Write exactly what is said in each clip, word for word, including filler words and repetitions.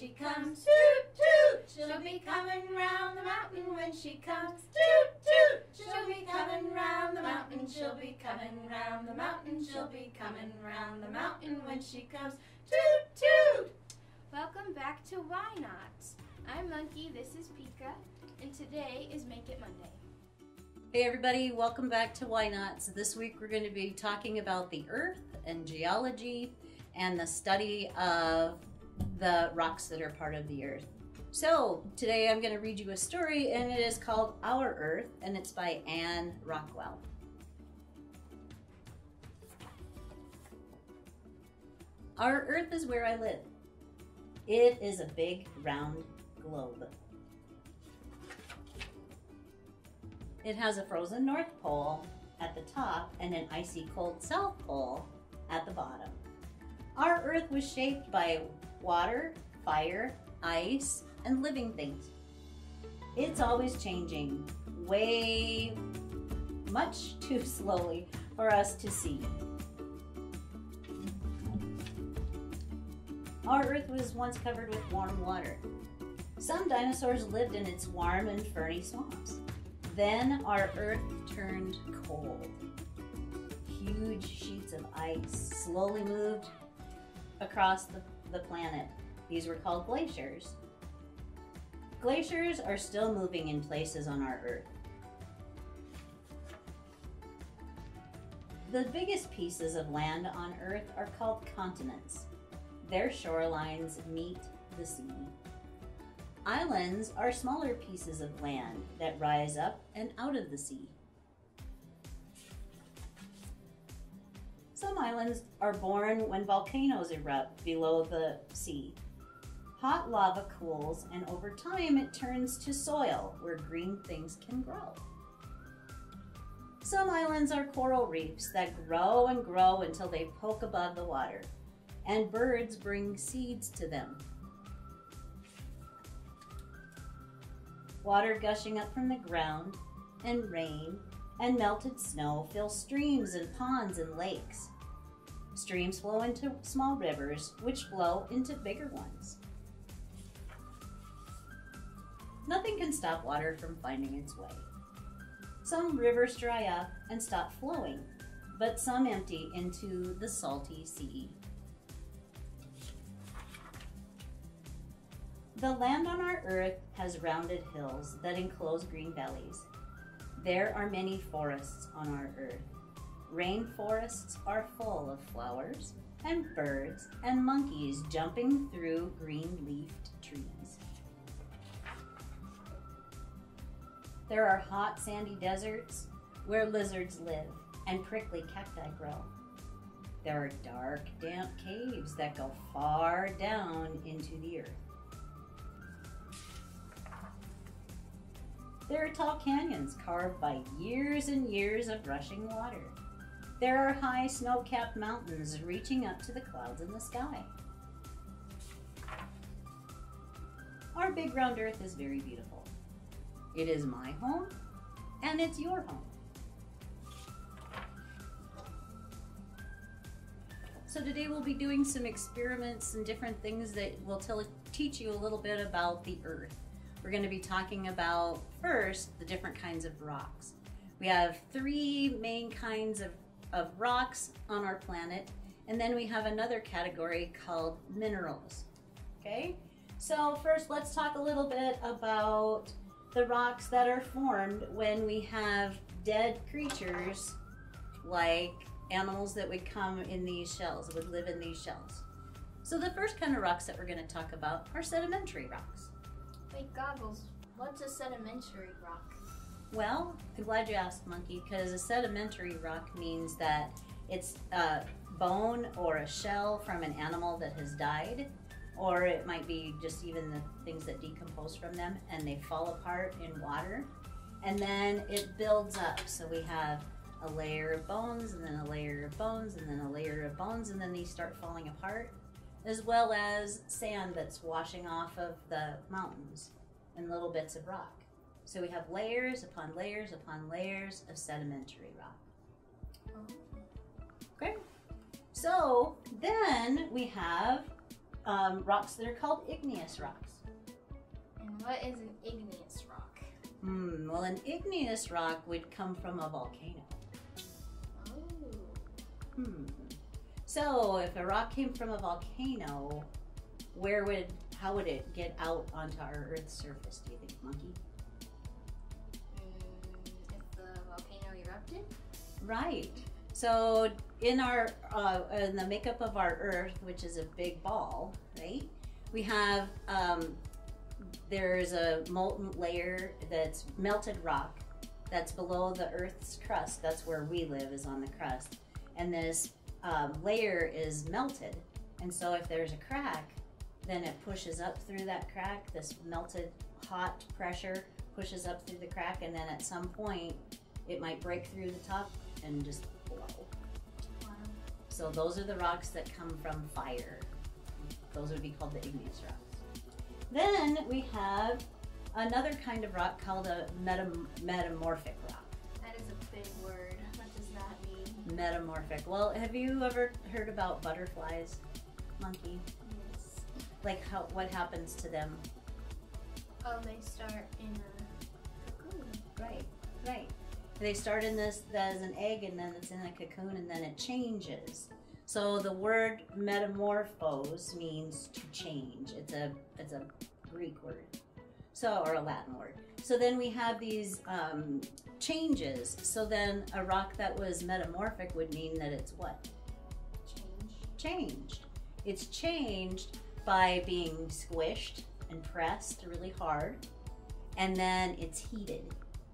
she comes, toot toot. She'll be coming round the mountain when she comes, toot toot. She'll be coming round the mountain, she'll be coming round the mountain, she'll be coming round the mountain when she comes, toot toot. Welcome back to Why Not? I'm Monkey, this is Pika, and today is Make It Monday. Hey everybody, welcome back to Why Not? So this week we're going to be talking about the Earth and geology and the study of the rocks that are part of the Earth. So today I'm going to read you a story, and it is called Our Earth, and it's by Anne Rockwell. Our Earth is where I live. It is a big round globe. It has a frozen North Pole at the top and an icy cold South Pole at the bottom. Our Earth was shaped by water, fire, ice, and living things. It's always changing, way much too slowly for us to see. Our Earth was once covered with warm water. Some dinosaurs lived in its warm and ferny swamps. Then our Earth turned cold. Huge sheets of ice slowly moved across the, the planet. These were called glaciers. Glaciers are still moving in places on our Earth. The biggest pieces of land on Earth are called continents. Their shorelines meet the sea. Islands are smaller pieces of land that rise up and out of the sea. Some islands are born when volcanoes erupt below the sea. Hot lava cools, and over time it turns to soil where green things can grow. Some islands are coral reefs that grow and grow until they poke above the water, and birds bring seeds to them. Water gushing up from the ground, and rain, and melted snow fill streams and ponds and lakes. Streams flow into small rivers, which flow into bigger ones. Nothing can stop water from finding its way. Some rivers dry up and stop flowing, but some empty into the salty sea. The land on our Earth has rounded hills that enclose green valleys. There are many forests on our Earth. Rainforests are full of flowers and birds and monkeys jumping through green-leafed trees. There are hot sandy deserts where lizards live and prickly cacti grow. There are dark, damp caves that go far down into the earth. There are tall canyons carved by years and years of rushing water. There are high snow-capped mountains reaching up to the clouds in the sky. Our big round Earth is very beautiful. It is my home, and it's your home. So today we'll be doing some experiments and different things that will tell, teach you a little bit about the Earth. We're going to be talking about, first, the different kinds of rocks. We have three main kinds of, of rocks on our planet, and then we have another category called minerals. Okay? So first, let's talk a little bit about the rocks that are formed when we have dead creatures, like animals that would come in these shells, would live in these shells. So the first kind of rocks that we're going to talk about are sedimentary rocks. Wait, Goggles, what's a sedimentary rock? Well, I'm glad you asked, Monkey, because a sedimentary rock means that it's a bone or a shell from an animal that has died, or it might be just even the things that decompose from them, and they fall apart in water, and then it builds up. So we have a layer of bones, and then a layer of bones, and then a layer of bones, and then these start falling apart, as well as sand that's washing off of the mountains and little bits of rock. So we have layers upon layers upon layers of sedimentary rock. Okay, so then we have um, rocks that are called igneous rocks. And what is an igneous rock? Hmm, well, an igneous rock would come from a volcano. Oh. Hmm. So if a rock came from a volcano, where would, how would it get out onto our Earth's surface, do you think, Monkey? Mm, if the volcano erupted? Right. So in our, uh, in the makeup of our Earth, which is a big ball, right? We have, um, there's a molten layer that's melted rock that's below the Earth's crust. That's where we live, is on the crust. And this um, layer is melted. And so if there's a crack, then it pushes up through that crack. This melted hot pressure pushes up through the crack, and then at some point it might break through the top and just blow. Wow. So those are the rocks that come from fire. Those would be called the igneous rocks. Then we have another kind of rock called a metam metamorphic rock. That is a big word. What does that mean? Metamorphic. Well, have you ever heard about butterflies, Monkey? Yes. Like how, what happens to them? Oh, they start in a cocoon. Right, right. They start in this as an egg, and then it's in a cocoon, and then it changes. So the word metamorphose means to change. It's a it's a Greek word, so or a Latin word. So then we have these um, changes. So then a rock that was metamorphic would mean that it's what? Change. Changed. It's changed by being squished and pressed really hard, and then it's heated.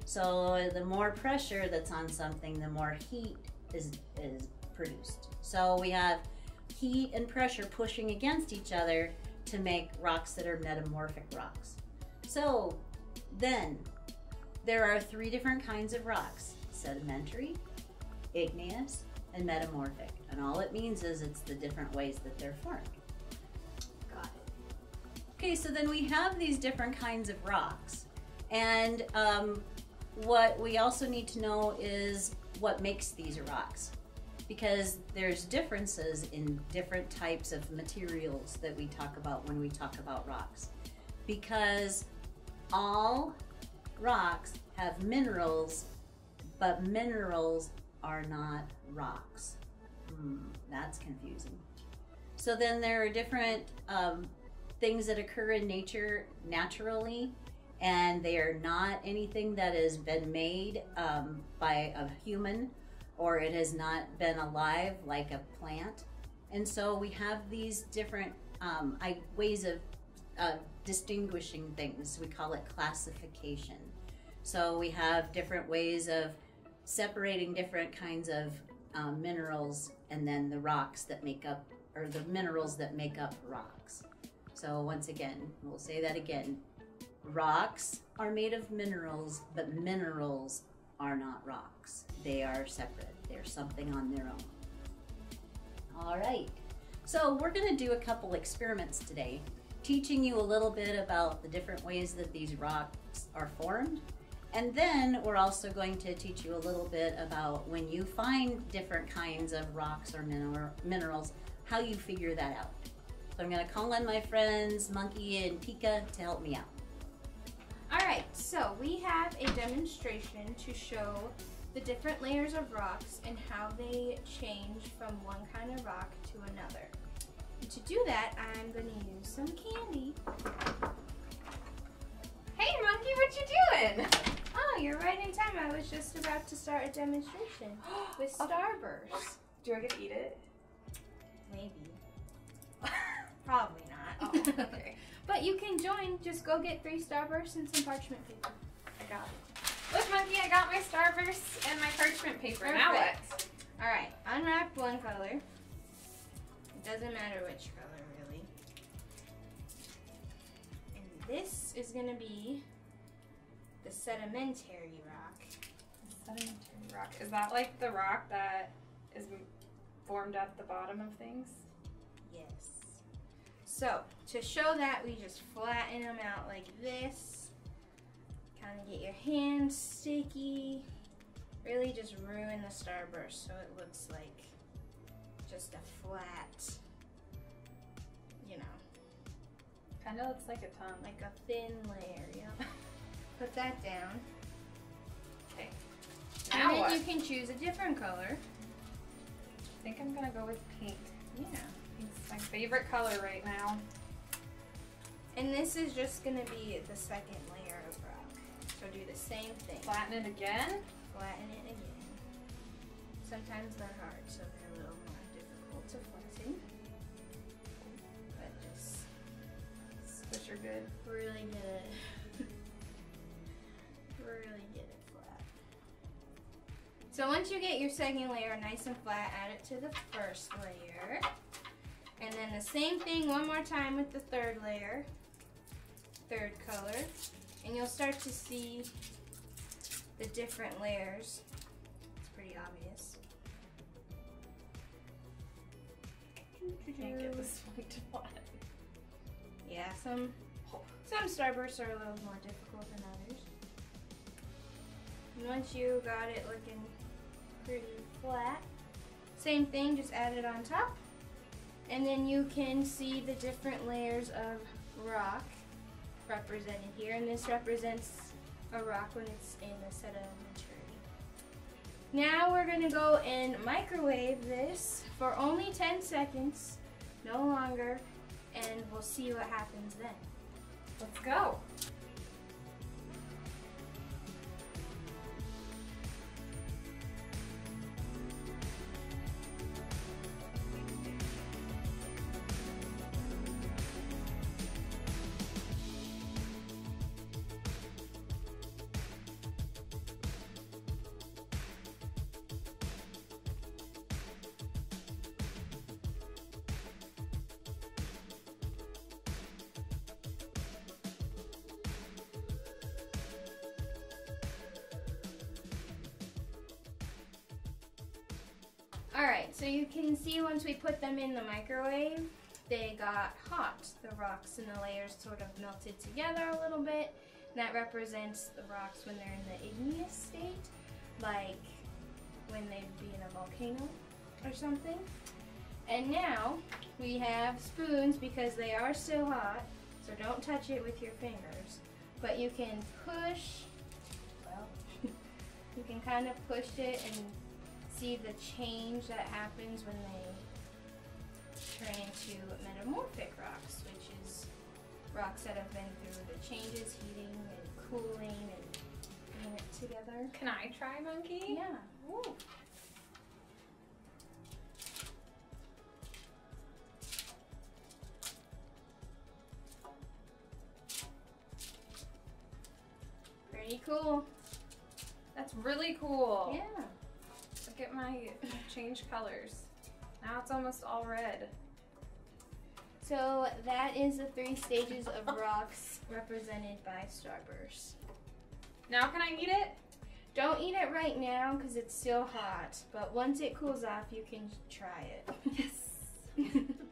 So the more pressure that's on something, the more heat is is produced. So we have heat and pressure pushing against each other to make rocks that are metamorphic rocks. So then there are three different kinds of rocks: sedimentary, igneous, and metamorphic. And all it means is it's the different ways that they're formed. Got it. Okay, so then we have these different kinds of rocks. And um, what we also need to know is what makes these rocks. Because there's differences in different types of materials that we talk about when we talk about rocks. Because all rocks have minerals, but minerals are not rocks. Hmm, that's confusing. So then there are different um, things that occur in nature naturally, and they are not anything that has been made um, by a human, or it has not been alive like a plant. And so we have these different um, I, ways of uh, distinguishing things. We call it classification. So we have different ways of separating different kinds of um, minerals, and then the rocks that make up, or the minerals that make up rocks. So once again, we'll say that again. Rocks are made of minerals, but minerals are not rocks. They are separate. They're something on their own. All right. So we're going to do a couple experiments today, teaching you a little bit about the different ways that these rocks are formed. And then we're also going to teach you a little bit about when you find different kinds of rocks or mineral, minerals, how you figure that out. So I'm going to call on my friends Monkey and Pika to help me out. All right, so we have a demonstration to show the different layers of rocks and how they change from one kind of rock to another. And to do that, I'm going to use some candy. Hey, Monkey, what you doing? Oh, you're right in time. I was just about to start a demonstration with Starburst. Do I get to eat it? Maybe. Probably not. Oh, okay. But you can join. Just go get three Starbursts and some parchment paper. I got it. Look, Monkey, I got my Starburst and my parchment paper. Perfect. Now what? All right, unwrap one color. It doesn't matter which color, really. And this is gonna be the sedimentary rock. Sedimentary rock. Is that like the rock that is formed at the bottom of things? Yes. So, to show that, we just flatten them out like this. Kind of get your hands sticky. Really just ruin the Starburst so it looks like just a flat, you know, Kind of looks like a tongue. Like a thin layer, yeah. Put that down. Okay. And Now then what? you can choose a different color. I think I'm gonna go with pink. Yeah. Pink's my favorite color right now. And this is just gonna be the second layer of rock. So do the same thing. Flatten it again. Flatten it again. Sometimes they're hard, so they're a little more difficult to flatten. But just Squish are good. really get it. really get it flat. So once you get your second layer nice and flat, add it to the first layer. And then the same thing one more time with the third layer, third color. And you'll start to see the different layers. It's pretty obvious. Can't get this one to flatten. Yeah, some some starbursts are a little more difficult than others. And once you got it looking pretty flat, same thing, just add it on top. And then you can see the different layers of rock represented here. And this represents a rock when it's in a set of maturity. Now we're gonna go and microwave this for only ten seconds, no longer, and we'll see what happens then. Let's go. Alright, so you can see once we put them in the microwave, they got hot. The rocks and the layers sort of melted together a little bit. And that represents the rocks when they're in the igneous state, like when they'd be in a volcano or something. And now we have spoons because they are still hot, so don't touch it with your fingers. But you can push, well, you can kind of push it and see the change that happens when they turn into metamorphic rocks, which is rocks that have been through the changes, heating and cooling and putting it together. Can I try, Monkey? Yeah. Ooh. Pretty cool. That's really cool. Yeah. Look at my change colors. Now it's almost all red. So that is the three stages of rocks represented by starburst. Now can I eat it? Don't eat it right now because it's still hot, but once it cools off, you can try it. Yes.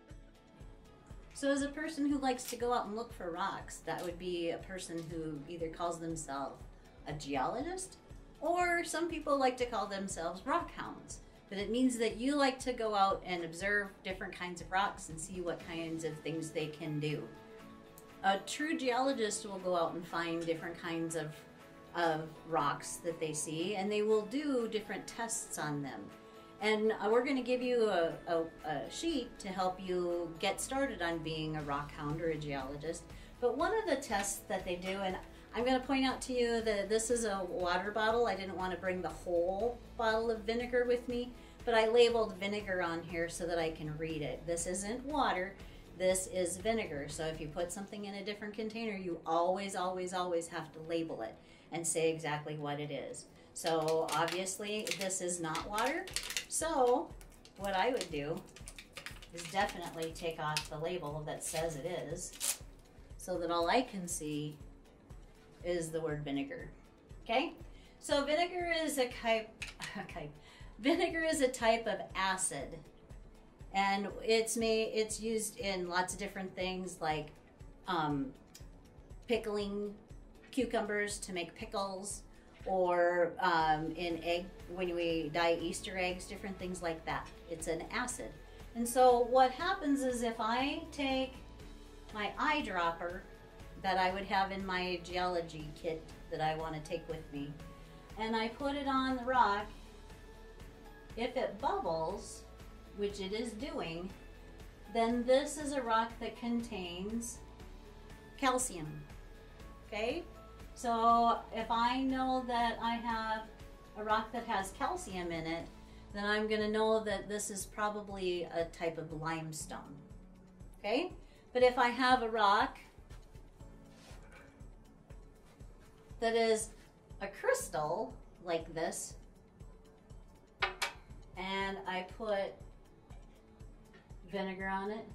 So as a person who likes to go out and look for rocks, that would be a person who either calls themselves a geologist, or some people like to call themselves rock hounds. But it means that you like to go out and observe different kinds of rocks and see what kinds of things they can do. A true geologist will go out and find different kinds of, of rocks that they see, and they will do different tests on them. And uh, we're going to give you a, a, a sheet to help you get started on being a rock hound or a geologist. But one of the tests that they do, and I'm going to point out to you that this is a water bottle. I didn't want to bring the whole bottle of vinegar with me, but I labeled vinegar on here so that I can read it. This isn't water, this is vinegar. So if you put something in a different container, you always, always, always have to label it and say exactly what it is. So obviously this is not water. So what I would do is definitely take off the label that says it is, so that all I can see is the word vinegar. Okay? So vinegar is a type, okay, vinegar is a type of acid, and it's made, it's used in lots of different things, like um, pickling cucumbers to make pickles, or um, in egg, when we dye Easter eggs, different things like that. It's an acid. And so what happens is if I take my eyedropper that I would have in my geology kit that I want to take with me. And I put it on the rock. If it bubbles, which it is doing, then this is a rock that contains calcium. Okay? So if I know that I have a rock that has calcium in it, then I'm going to know that this is probably a type of limestone. Okay? But if I have a rock that is a crystal like this, and I put vinegar on it,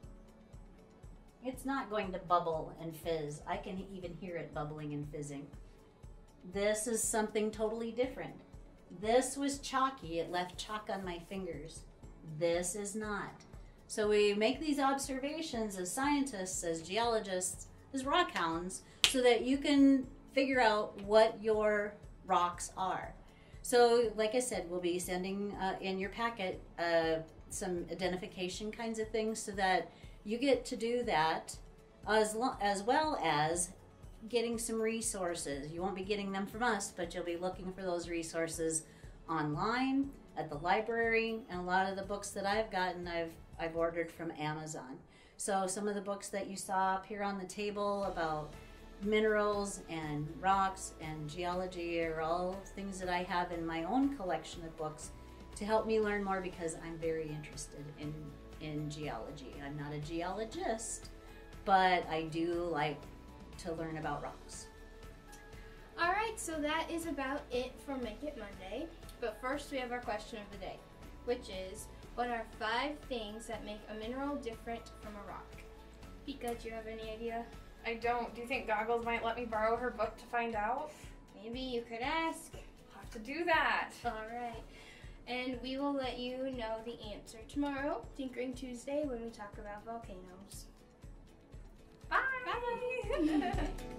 it's not going to bubble and fizz. I can even hear it bubbling and fizzing. This is something totally different. This was chalky. It left chalk on my fingers. This is not. So we make these observations as scientists, as geologists, as rock hounds, so that you can figure out what your rocks are. So like I said, we'll be sending uh, in your packet uh, some identification kinds of things so that you get to do that, as, lo as well as getting some resources. You won't be getting them from us, but you'll be looking for those resources online, at the library, and a lot of the books that I've gotten, I've, I've ordered from Amazon. So some of the books that you saw up here on the table about minerals and rocks and geology are all things that I have in my own collection of books to help me learn more, because I'm very interested in, in geology. I'm not a geologist, but I do like to learn about rocks. All right, so that is about it for Make It Monday. But first we have our question of the day, which is, what are five things that make a mineral different from a rock? Pika, do you have any idea? I don't. Do you think Goggles might let me borrow her book to find out? Maybe you could ask. I'll have to do that. All right. And we will let you know the answer tomorrow, Tinkering Tuesday, when we talk about volcanoes. Bye! Bye.